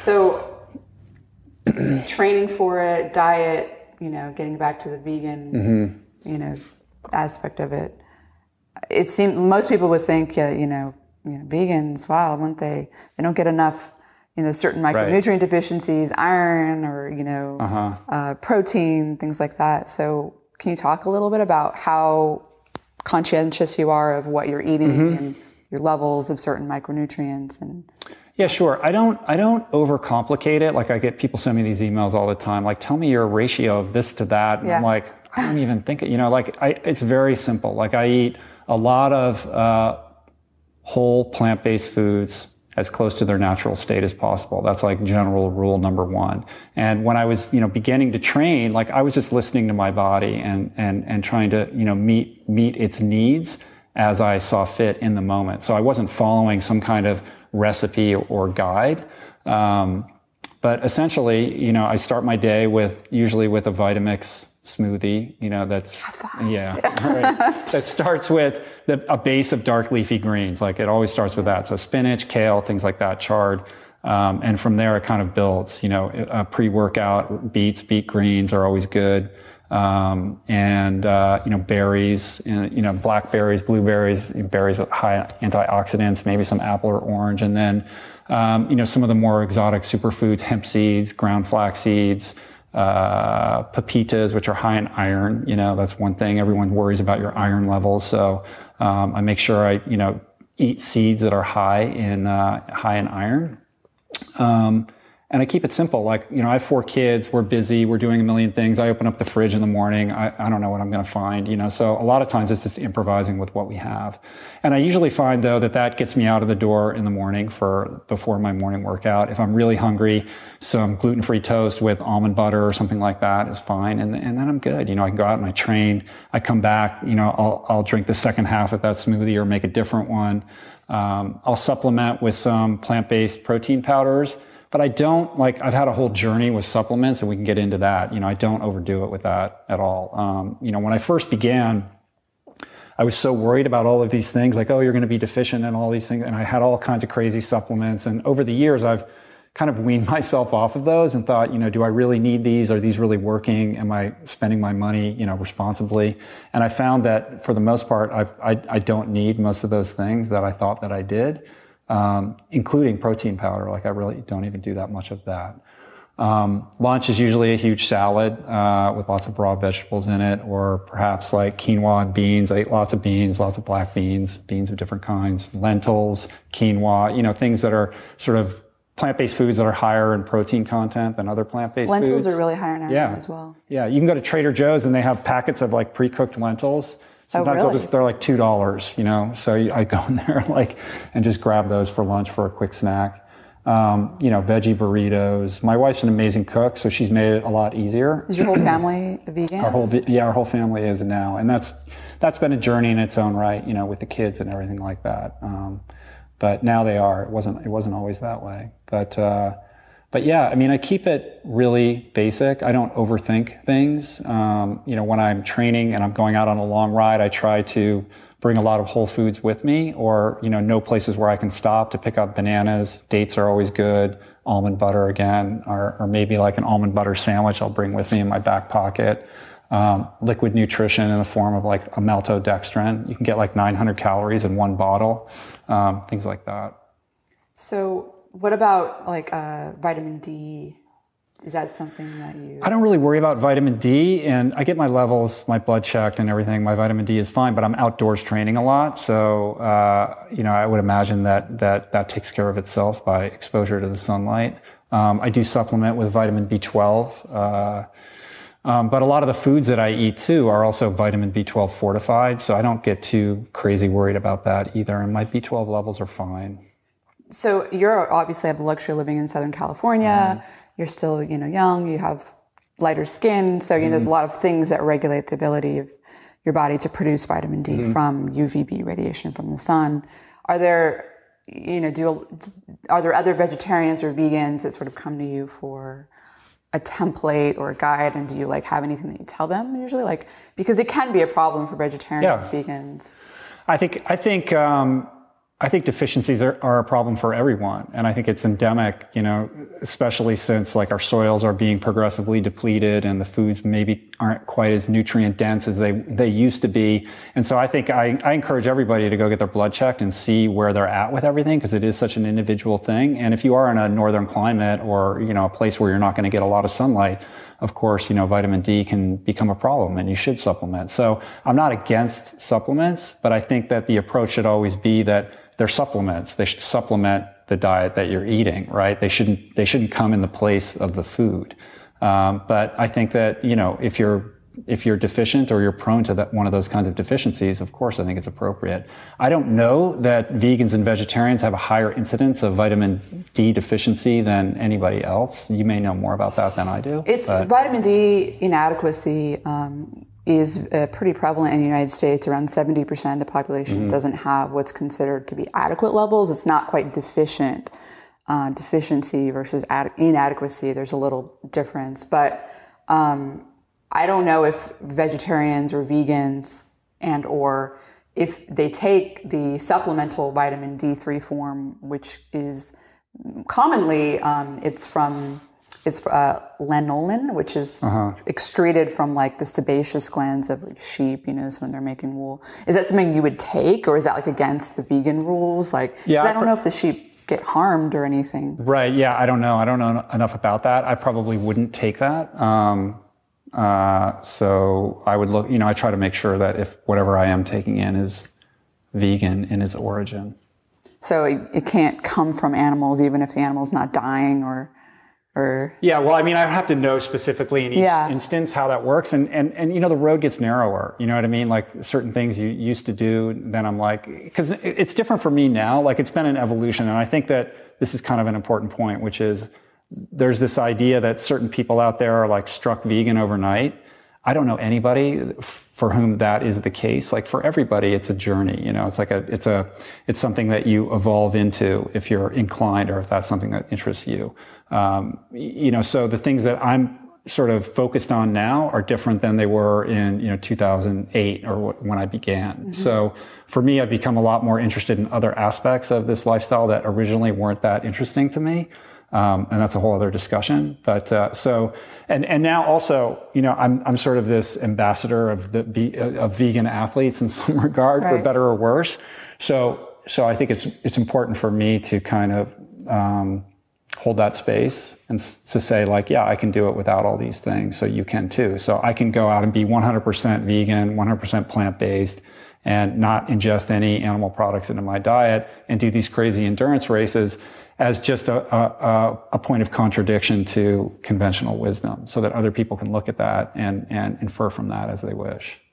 So training for it, diet, getting back to the vegan, aspect of it. It seems most people would think, vegans, wow, wouldn't they don't get enough, certain micronutrient deficiencies, iron or, protein, things like that. So can you talk a little bit about how conscientious you are of what you're eating and your levels of certain micronutrients? And yeah, sure. I don't overcomplicate it. Like I get people send me these emails all the time, like, tell me your ratio of this to that. And I'm like, I don't even think it, it's very simple. Like I eat a lot of whole plant-based foods as close to their natural state as possible. That's like general rule number one. And when I was, beginning to train, like I was just listening to my body and trying to, meet its needs as I saw fit in the moment. So I wasn't following some kind of recipe or guide. But essentially, I start my day usually with a Vitamix smoothie, that starts with a base of dark leafy greens. Like it always starts with that. So spinach, kale, things like that, chard. And from there it kind of builds, pre-workout beet greens are always good. Berries, blackberries, blueberries, berries with high antioxidants, maybe some apple or orange. And then, some of the more exotic superfoods, hemp seeds, ground flax seeds, pepitas, which are high in iron. That's one thing. Everyone worries about your iron levels. So, I make sure I, eat seeds that are high in iron. And I keep it simple. Like, I have 4 kids. We're busy. We're doing a million things. I open up the fridge in the morning. I don't know what I'm going to find, So a lot of times it's just improvising with what we have. And I usually find, though, that gets me out of the door in the morning before my morning workout. If I'm really hungry, some gluten-free toast with almond butter or something like that is fine. And then I'm good. I can go out and I train. I come back, I'll drink the second half of that smoothie or make a different one. I'll supplement with some plant-based protein powders. But I don't, I've had a whole journey with supplements, and we can get into that. I don't overdo it with that at all. When I first began, I was so worried about all of these things, like, oh, you're going to be deficient in all these things. And I had all kinds of crazy supplements. And over the years, I've kind of weaned myself off of those and thought, do I really need these? Are these really working? Am I spending my money, responsibly? And I found that for the most part, I don't need most of those things that I thought that I did. Including protein powder. Like I really don't even do that much of that. Lunch is usually a huge salad, with lots of raw vegetables in it, or perhaps like quinoa and beans. I eat lots of beans, lots of black beans of different kinds, lentils, quinoa, things that are sort of plant-based foods that are higher in protein content than other plant-based foods. Lentils are really high in iron as well. Yeah. You can go to Trader Joe's and they have packets of like pre-cooked lentils. Sometimes they're like $2, so I go in there and just grab those for lunch for a quick snack. Veggie burritos. My wife's an amazing cook, so she's made it a lot easier. Is your whole family a vegan? Our whole family is now, and that's been a journey in its own right, with the kids and everything like that. But now they are. It wasn't always that way. But yeah, I keep it really basic. I don't overthink things. When I'm training and I'm going out on a long ride, I try to bring a lot of whole foods with me, or, know places where I can stop to pick up bananas. Dates are always good. Almond butter again, or maybe like an almond butter sandwich I'll bring with me in my back pocket. Liquid nutrition in the form of like a maltodextrin. You can get like 900 calories in one bottle, things like that. So what about vitamin D? Is that something that you... I don't really worry about vitamin D, and I get my levels, my blood checked and everything. My vitamin D is fine, but I'm outdoors training a lot. So, I would imagine that takes care of itself by exposure to the sunlight. I do supplement with vitamin B12. But a lot of the foods that I eat too are also vitamin B12 fortified. So I don't get too crazy worried about that either. And my B12 levels are fine. So you're obviously have the luxury of living in Southern California. You're still, young. You have lighter skin. So, there's a lot of things that regulate the ability of your body to produce vitamin D from UVB radiation from the sun. Are there, are there other vegetarians or vegans that sort of come to you for a template or a guide? And do you have anything that you tell them usually? Because it can be a problem for vegetarians, vegans. I think I think deficiencies are a problem for everyone. And I think it's endemic, especially since like our soils are being progressively depleted and the foods maybe aren't quite as nutrient dense as they used to be. And so I think I encourage everybody to go get their blood checked and see where they're at with everything, because it is such an individual thing. And if you are in a northern climate or, a place where you're not going to get a lot of sunlight, of course, vitamin D can become a problem and you should supplement. So I'm not against supplements, but I think that the approach should always be that they're supplements. They should supplement the diet that you're eating, right? They shouldn't come in the place of the food. But I think that, if you're deficient or you're prone to one of those kinds of deficiencies, of course, I think it's appropriate. I don't know that vegans and vegetarians have a higher incidence of vitamin D deficiency than anybody else. You may know more about that than I do. Vitamin D inadequacy is pretty prevalent in the United States. Around 70% of the population doesn't have what's considered to be adequate levels. It's not quite deficient. Deficiency versus inadequacy, there's a little difference. But I don't know if vegetarians or vegans or if they take the supplemental vitamin D3 form, which is commonly, it's lanolin, which is excreted from like the sebaceous glands of like sheep, so when they're making wool. Is that something you would take, or is that like against the vegan rules? I don't know if the sheep get harmed or anything. Right. Yeah. I don't know enough about that. I probably wouldn't take that. So I would look, I try to make sure that if whatever I am taking in is vegan in its origin. So it can't come from animals, even if the animal's not dying or. Yeah, well, I have to know specifically in each instance how that works. And the road gets narrower. You know what I mean? Like certain things you used to do, then I'm like, because it's different for me now. Like it's been an evolution. And I think that this is kind of an important point, which is there's this idea that certain people out there are like struck vegan overnight. I don't know anybody for whom that is the case. Like for everybody, it's a journey. It's like it's something that you evolve into if you're inclined or if that's something that interests you. So the things that I'm sort of focused on now are different than they were in 2008 or when I began. Mm-hmm. So for me, I've become a lot more interested in other aspects of this lifestyle that originally weren't that interesting to me. And that's a whole other discussion. But, and now also, I'm sort of this ambassador of vegan athletes in some regard, right, for better or worse. So I think it's important for me to kind of, hold that space and to say like, yeah, I can do it without all these things. So you can too. So I can go out and be 100% vegan, 100% plant-based, and not ingest any animal products into my diet and do these crazy endurance races as just a point of contradiction to conventional wisdom, so that other people can look at that and infer from that as they wish.